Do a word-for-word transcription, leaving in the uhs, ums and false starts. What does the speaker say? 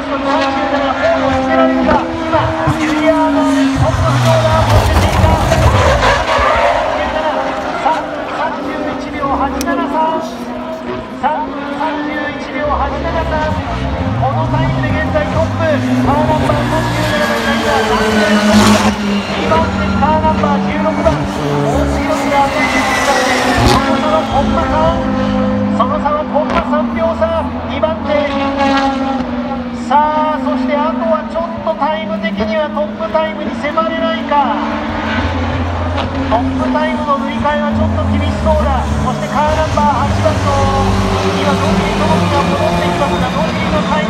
分さんじゅうなな、ホールを締められるか。今ジュリアーナーレントップ不動だ。追っていたさんぷんさんじゅういちびょうはちななさん、さんぷんさんじゅういちびょうはちななさん、このタイムで現在トップ。カーナンバーさんじゅうななばんが今にばん手、カーナンバーじゅうろくばん、大強いが当てているからね。その差はコンマさん、その差はコンマさんびょう差。にばん手、さあそしてあとはちょっとタイム的にはトップタイムに迫れないか。トップタイムの塗り替えはちょっと厳しそうだ。そしてカーナンバーはちばんの今ノビー・トモキが戻ってきますが、ノビーのタイム